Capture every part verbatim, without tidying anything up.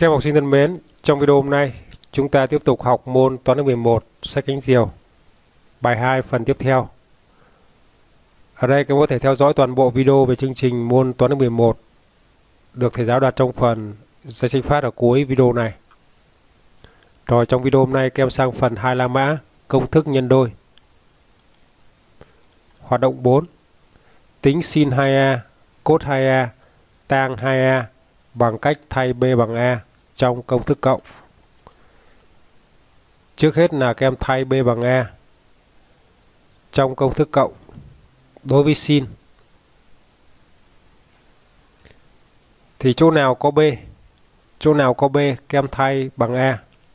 Các em học sinh thân mến, trong video hôm nay chúng ta tiếp tục học môn toán lớp mười một sách cánh diều, bài hai phần tiếp theo. Ở đây các em có thể theo dõi toàn bộ video về chương trình môn toán lớp mười một được thầy giáo đặt trong phần giấy sách phát ở cuối video này. Rồi trong video hôm nay các em sang phần hai la mã, công thức nhân đôi. Hoạt động bốn. Tính sin hai a, cos hai a, tan hai a bằng cách thay b bằng a trong công thức cộng. Trước hết là các em thay b bằng a trong công thức cộng đối với sin. Thì chỗ nào có b, chỗ nào có b các em thay bằng a.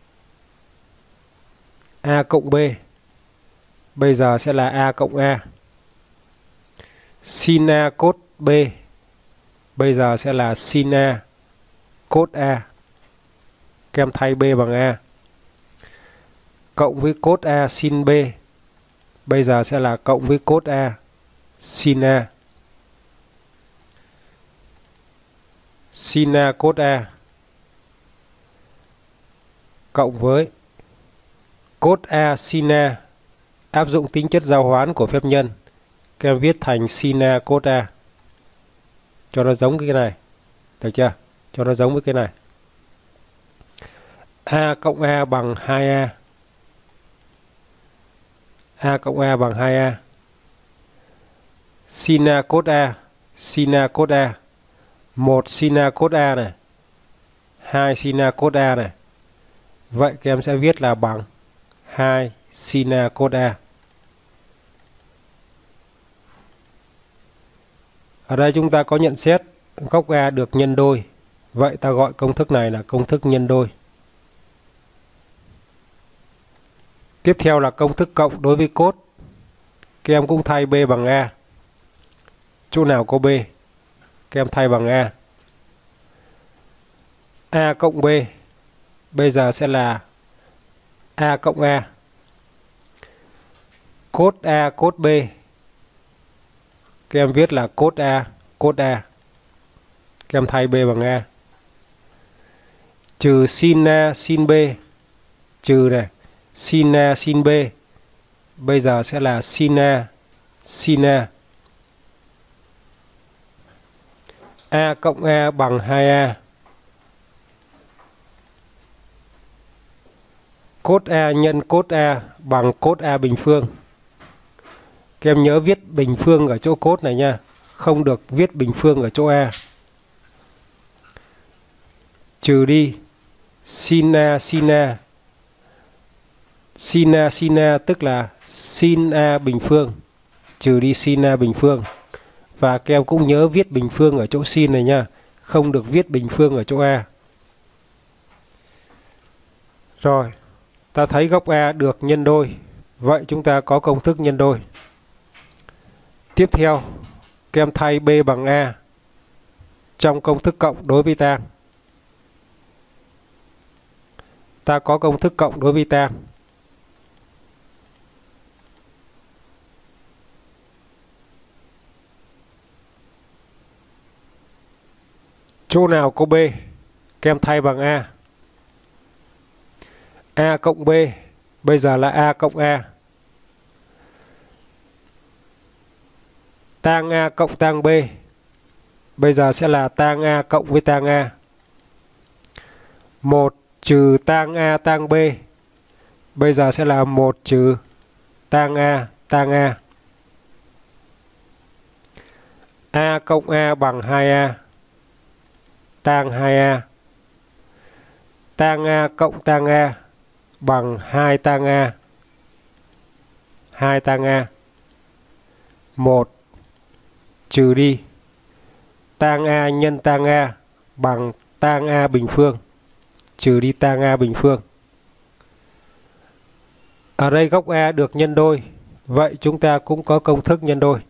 A cộng b bây giờ sẽ là a cộng a. Sin a cos b bây giờ sẽ là sin a cos a. Các em thay b bằng a. Cộng với cos a sin b bây giờ sẽ là cộng với cos a sin a. Sin a cos a cộng với cos a sin a, áp dụng tính chất giao hoán của phép nhân. Các em viết thành sin a cos a cho nó giống cái này, được chưa? Cho nó giống với cái này. A cộng a bằng hai a. A cộng a bằng hai a. Sin a cos a, sin a cos a. một sin a cos a này, hai sin a cos a này. Vậy các em sẽ viết là bằng hai sin a cos a. Ở đây chúng ta có nhận xét góc A được nhân đôi. Vậy ta gọi công thức này là công thức nhân đôi. Tiếp theo là công thức cộng đối với cos. Các em cũng thay b bằng a. Chỗ nào có b, các em thay bằng a. A cộng b bây giờ sẽ là a cộng a. Cos a cos b, các em viết là cos a cos a. Các em thay b bằng a. Trừ sin a sin b, trừ này, sin a sin b bây giờ sẽ là sin a sin a. A cộng a bằng hai a. Cos a nhân cos a bằng cos a bình phương. Các em nhớ viết bình phương ở chỗ cos này nha, không được viết bình phương ở chỗ a. Trừ đi sin a sin a. Sin a sin a tức là sin a bình phương, trừ đi sin a bình phương. Và các em cũng nhớ viết bình phương ở chỗ sin này nha, không được viết bình phương ở chỗ a. Rồi, ta thấy góc A được nhân đôi. Vậy chúng ta có công thức nhân đôi. Tiếp theo, các em thay b bằng a trong công thức cộng đối với tan. Ta có công thức cộng đối với tan. Chỗ nào có b, các em thay bằng a. A cộng b bây giờ là a cộng a. Tan a cộng tan b bây giờ sẽ là tan a cộng với tan a. một trừ tan a tan b bây giờ sẽ là một trừ tan a tan a. A cộng a bằng hai a. Tan hai a. Tan a cộng tan a bằng hai tan a. hai tan a. một trừ đi tan a nhân tan a bằng tan a bình phương, trừ đi tan a bình phương. Ở đây góc A được nhân đôi. Vậy chúng ta cũng có công thức nhân đôi.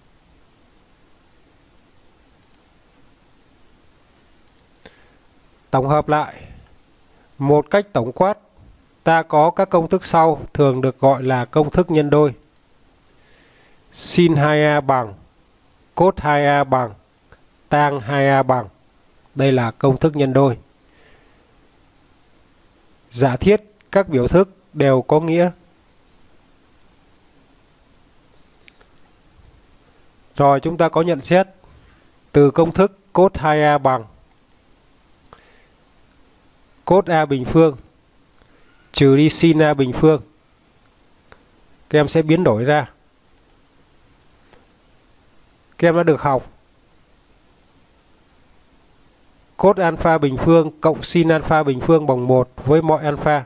Tổng hợp lại, một cách tổng quát, ta có các công thức sau thường được gọi là công thức nhân đôi. Sin hai a bằng, cos hai a bằng, tan hai a bằng. Đây là công thức nhân đôi. Giả thiết các biểu thức đều có nghĩa. Rồi chúng ta có nhận xét từ công thức cos hai a bằng cos A bình phương trừ đi sin A bình phương. Các em sẽ biến đổi ra. Các em đã được học cos alpha bình phương cộng sin alpha bình phương bằng một với mọi alpha.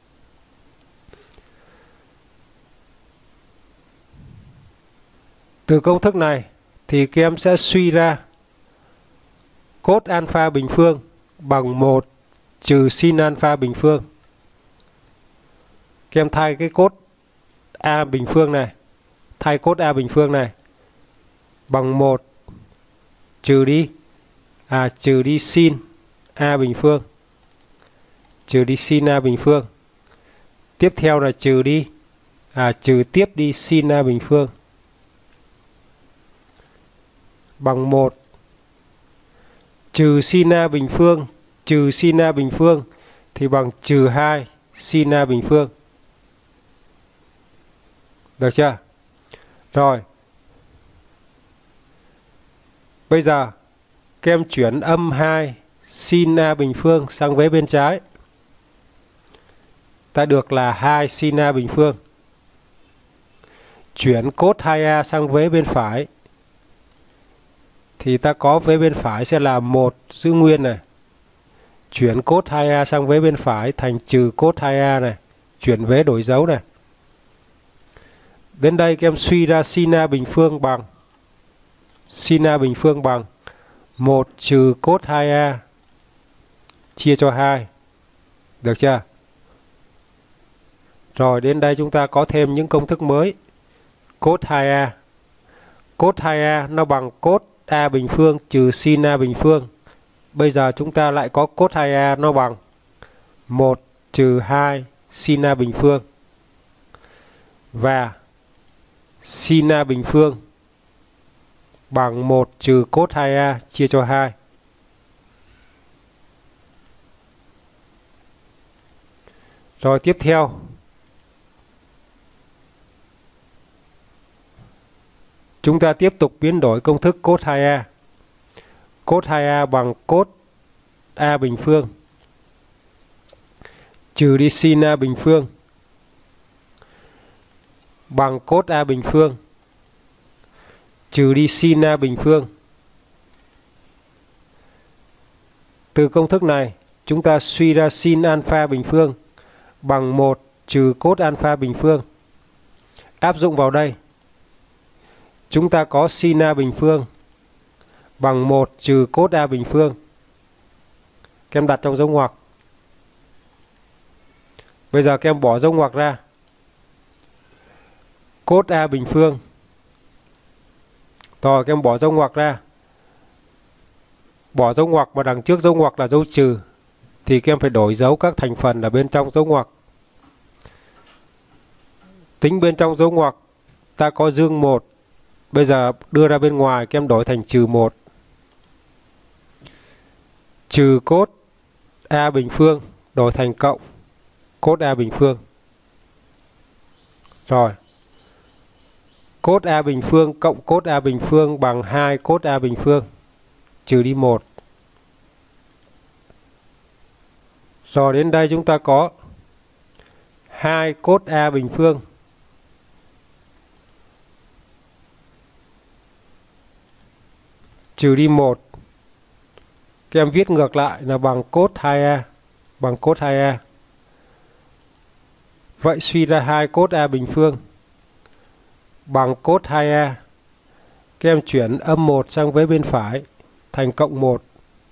Từ công thức này thì các em sẽ suy ra cos alpha bình phương bằng một trừ sin alpha bình phương. Các em thay cái cos A bình phương này, thay cos A bình phương này bằng một trừ đi à trừ đi sin A bình phương. Trừ đi sin A bình phương. Tiếp theo là trừ đi à trừ tiếp đi sin A bình phương bằng một trừ sin A bình phương trừ sin A bình phương thì bằng trừ hai sin A bình phương. Được chưa? Rồi. Bây giờ các em chuyển âm hai sin A bình phương sang vế bên trái. Ta được là hai sin A bình phương. Chuyển cos hai a sang vế bên phải thì ta có vế bên phải sẽ là một giữ nguyên này. Chuyển cos hai a sang vế bên phải thành trừ cos hai a này. Chuyển vế đổi dấu này. Đến đây các em suy ra sin A bình phương bằng sin A bình phương bằng một trừ cos hai a chia cho hai. Được chưa? Rồi đến đây chúng ta có thêm những công thức mới. Cos hai a. Cos hai a nó bằng cos A bình phương trừ sin A bình phương. Bây giờ chúng ta lại có cos hai a nó bằng một trừ hai sin A bình phương. Và sin A bình phương bằng một trừ cos hai a chia cho hai. Rồi tiếp theo chúng ta tiếp tục biến đổi công thức cos hai a. Cos hai a bằng cos A bình phương trừ đi sin A bình phương bằng cos A bình phương trừ đi sin A bình phương. Từ công thức này chúng ta suy ra sin alpha bình phương bằng một trừ cos alpha bình phương. Áp dụng vào đây. Chúng ta có sin A bình phương bằng một trừ cos A bình phương. Các em đặt trong dấu ngoặc. Bây giờ các em bỏ dấu ngoặc ra. Cos A bình phương. Rồi các em bỏ dấu ngoặc ra. Bỏ dấu ngoặc mà đằng trước dấu ngoặc là dấu trừ thì các em phải đổi dấu các thành phần ở bên trong dấu ngoặc. Tính bên trong dấu ngoặc ta có dương một. Bây giờ đưa ra bên ngoài các em đổi thành trừ một. Trừ cos A bình phương đổi thành cộng cos A bình phương. Rồi. Cos A bình phương cộng cos A bình phương bằng hai cos A bình phương. Trừ đi một. Rồi đến đây chúng ta có hai cos A bình phương trừ đi một. Các em viết ngược lại là bằng cos hai a. Bằng cos hai a. Vậy suy ra hai cos A bình phương bằng cos hai a. Các em chuyển âm một sang với bên phải thành cộng một.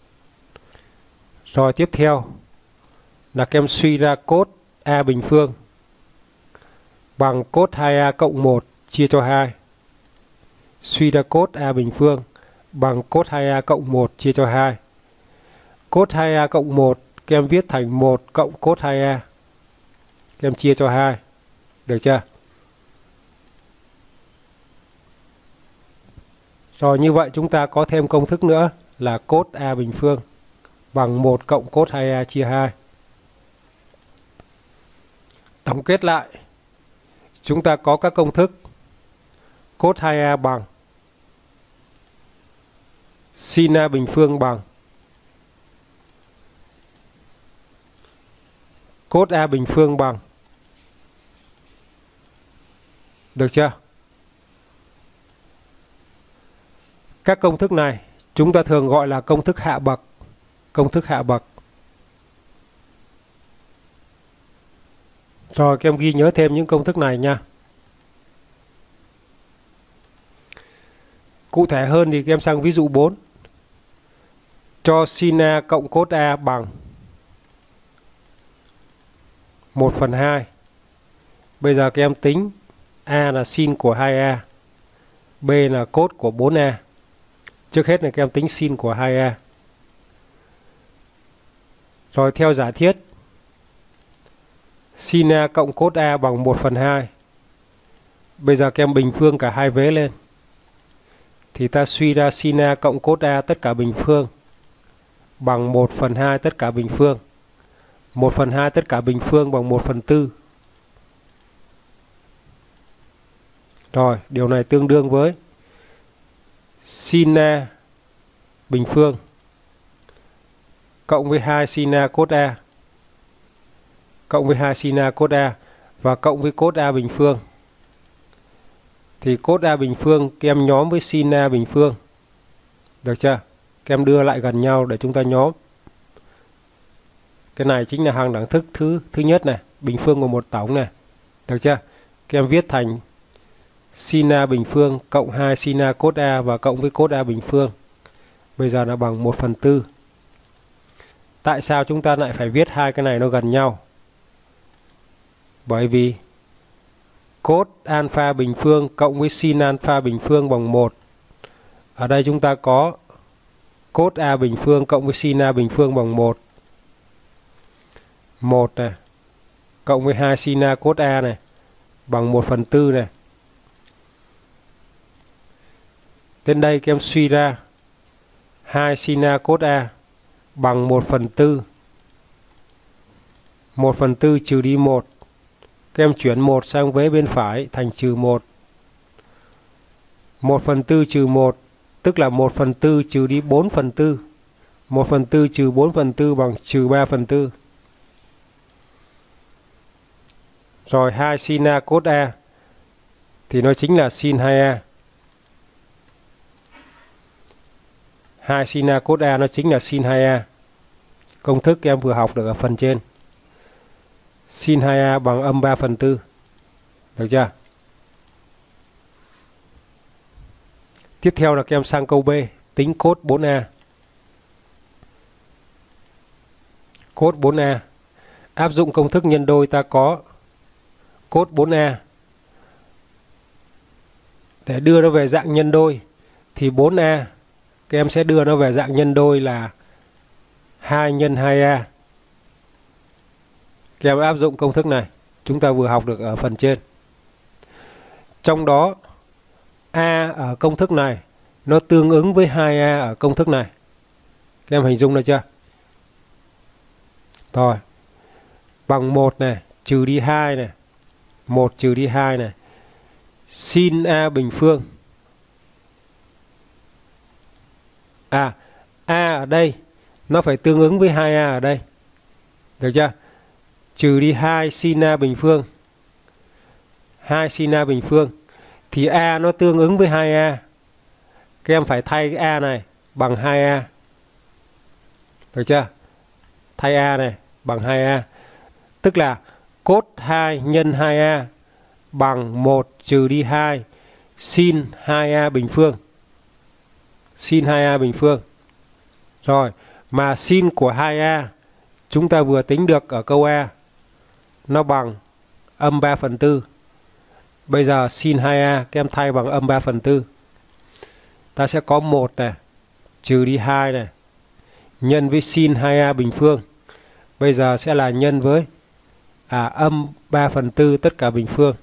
Rồi tiếp theo là các em suy ra cos A bình phương bằng cos hai a cộng một chia cho hai. Suy ra cos A bình phương bằng cos hai a cộng một chia cho hai. Cos hai a cộng một các em viết thành một cộng cos hai a. Các em chia cho hai. Được chưa? Rồi như vậy chúng ta có thêm công thức nữa là cos A bình phương bằng một cộng cos hai a chia hai. Tổng kết lại, chúng ta có các công thức cos hai a bằng sin a bình phương bằng cos a bình phương bằng. Được chưa? Các công thức này chúng ta thường gọi là công thức hạ bậc. Công thức hạ bậc. Rồi các em ghi nhớ thêm những công thức này nha. Cụ thể hơn thì các em sang ví dụ bốn. Cho sin a cộng cos a bằng một phần hai. Bây giờ các em tính a là sin của hai a, b là cos của bốn a. Trước hết là các em tính sin của hai a. Rồi theo giả thiết, sin a cộng cos a bằng một phần hai. Bây giờ các em bình phương cả hai vế lên. Thì ta suy ra sin a cộng cos a tất cả bình phương bằng một phần hai tất cả bình phương. một phần hai tất cả bình phương bằng một phần tư. Rồi, điều này tương đương với sin a bình phương cộng với hai sin a cos a cộng với hai sin a cos a và cộng với cos a bình phương. Thì cos a bình phương các em nhóm với sin a bình phương. Được chưa? Các em đưa lại gần nhau để chúng ta nhóm. Cái này chính là hàng đẳng thức thứ thứ nhất này, bình phương của một tổng này. Được chưa? Các em viết thành sin a bình phương cộng hai sin a cos a và cộng với cos a bình phương. Bây giờ là bằng một phần tư. Tại sao chúng ta lại phải viết hai cái này nó gần nhau? Bởi vì cos alpha bình phương cộng với sin alpha bình phương bằng một. Ở đây chúng ta có cos a bình phương cộng với sin a bình phương bằng một. một này cộng với hai sin a cos a này bằng một phần tư này. Đến đây các em suy ra hai sin a cos a bằng một phần tư. một phần tư trừ đi một. Các em chuyển một sang vế bên phải thành trừ một. một phần tư trừ một tức là một phần tư trừ đi bốn phần tư. một phần tư trừ bốn phần tư bằng trừ ba phần tư. Rồi hai sin a cos a thì nó chính là sin hai a. hai sin a cos a nó chính là sin hai a. Công thức em vừa học được ở phần trên. Sin hai a bằng âm ba phần tư. Được chưa? Tiếp theo là các em sang câu B, tính cos bốn a. Cos bốn a. Áp dụng công thức nhân đôi ta có cos bốn a. Để đưa nó về dạng nhân đôi thì bốn a các em sẽ đưa nó về dạng nhân đôi là hai nhân hai a. Các em áp dụng công thức này, chúng ta vừa học được ở phần trên. Trong đó a ở công thức này nó tương ứng với hai a ở công thức này. Các em hình dung được chưa? Rồi. Bằng một này, trừ đi hai này. một trừ đi hai này. Sin a bình phương. À, a ở đây nó phải tương ứng với hai a ở đây. Được chưa? Trừ đi hai sin a bình phương. hai sin a bình phương thì a nó tương ứng với hai a. Các em phải thay cái a này bằng hai a. Được chưa? Thay a này bằng hai a. Tức là cos hai nhân hai a bằng một trừ đi hai sin hai a bình phương. Sin hai a bình phương. Rồi, mà sin của hai a chúng ta vừa tính được ở câu A. Nó bằng âm ba phần tư. Bây giờ sin hai a các em thay bằng âm ba phần tư. Ta sẽ có một này, trừ đi hai này, nhân với sin hai a bình phương. Bây giờ sẽ là nhân với à, âm ba phần tư tất cả bình phương.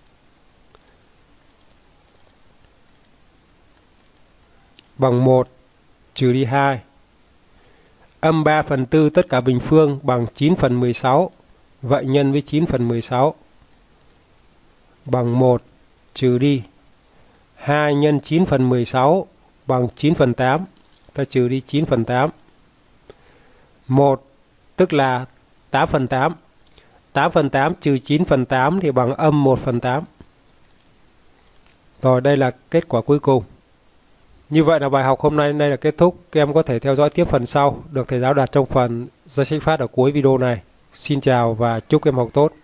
Bằng một trừ đi hai. Âm ba phần tư tất cả bình phương bằng chín phần mười sáu. Vậy nhân với chín phần mười sáu bằng một trừ đi hai nhân chín phần mười sáu bằng chín phần tám. Ta trừ đi chín phần tám. một tức là tám phần tám. tám phần tám trừ chín phần tám thì bằng âm một phần tám. Rồi đây là kết quả cuối cùng. Như vậy là bài học hôm nay đây là kết thúc. Các em có thể theo dõi tiếp phần sau được thầy giáo đặt trong phần danh sách phát ở cuối video này. Xin chào và chúc em học tốt.